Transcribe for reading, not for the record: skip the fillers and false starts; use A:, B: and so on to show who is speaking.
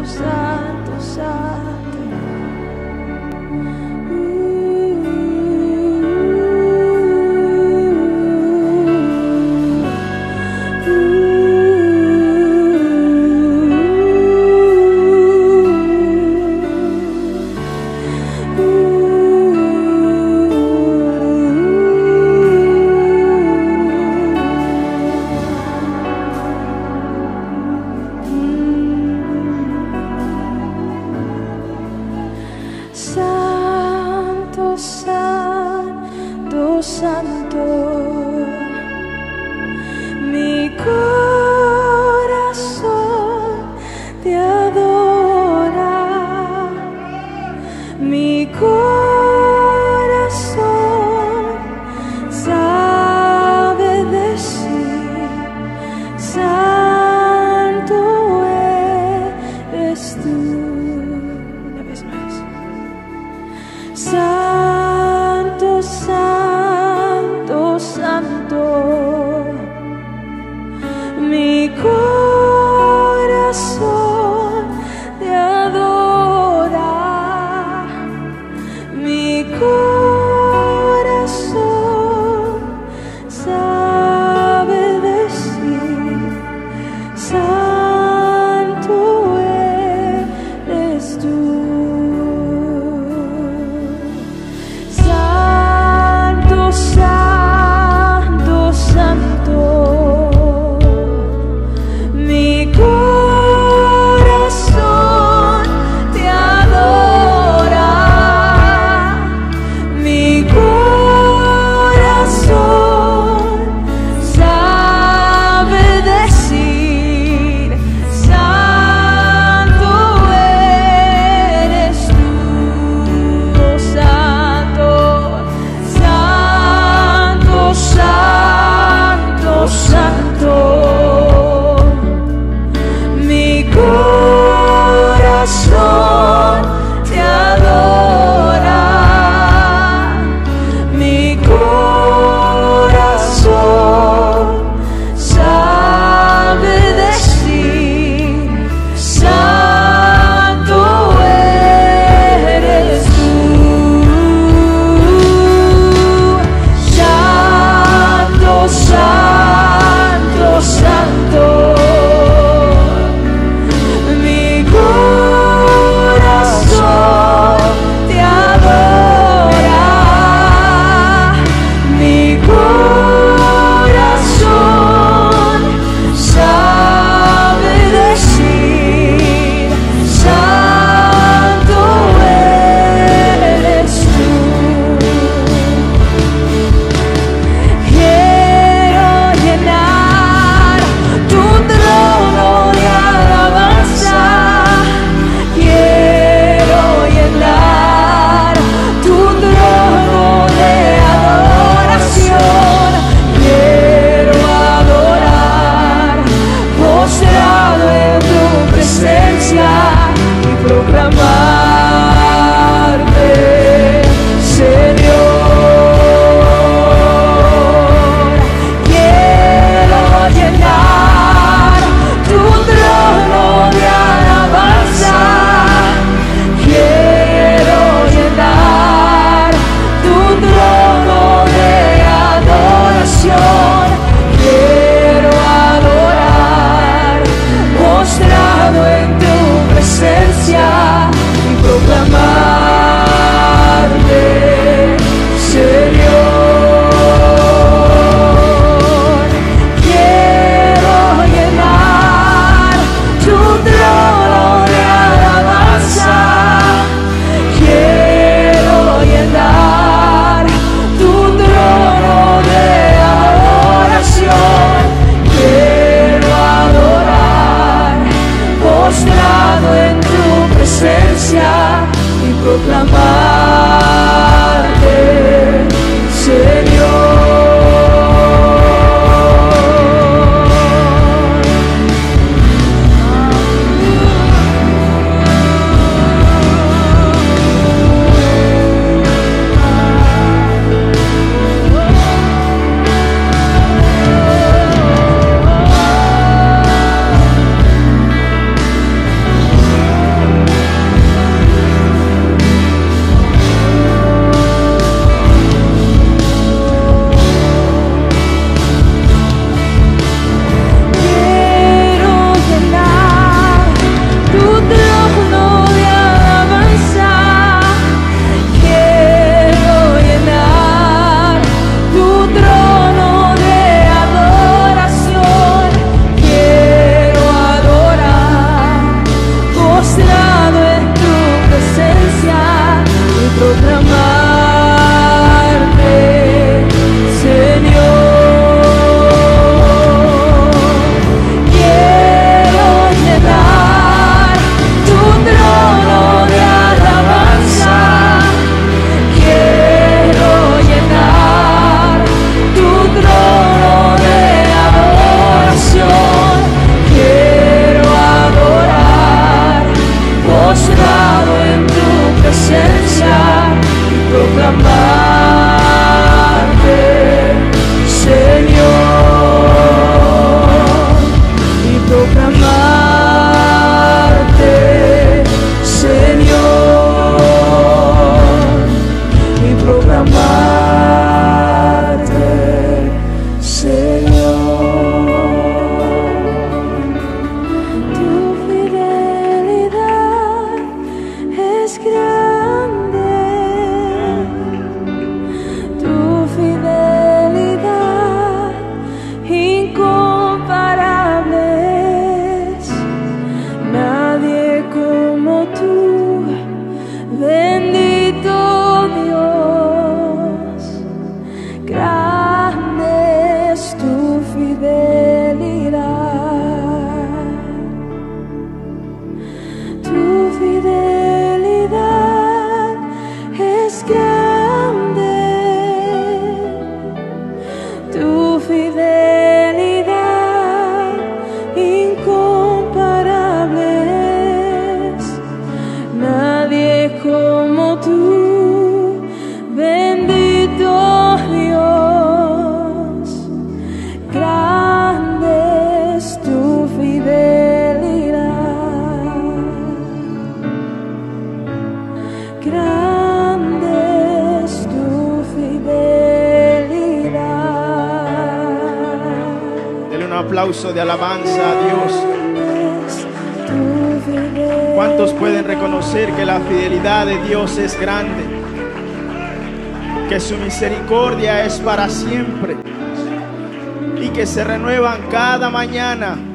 A: santo, santo. Santo, santo, santo, mi corazón te adora, mi corazón sabe decir, santo eres tú. Una vez más. Santo, santo, santo, mi corazón te adora, mi corazón sabe decir, santo eres tú. Santo, santo, mi corazón te adora, mi corazón sabe decir, santo eres tú, santo. Santo, santo, mi corazón te adora, mi corazón sabe decir, santo eres tú. Santo, santo, mi corazón te adora, mi corazón sabe decir, santo eres tú. Proclamarte, Señor, quiero llenar tu trono de alabanza, quiero llenar tu trono de adoración, quiero adorar, postrado en tu presencia y proclamarte, Señor. Quiero llenar tu trono de alabanza, quiero llenar tu trono de adoración, quiero adorar, postrado en tu presencia y proclamarte, Señor.
B: aplauso de alabanza a Dios. ¿Cuántos pueden reconocer que la fidelidad de Dios es grande? Que su misericordia es para siempre y que se renuevan cada mañana.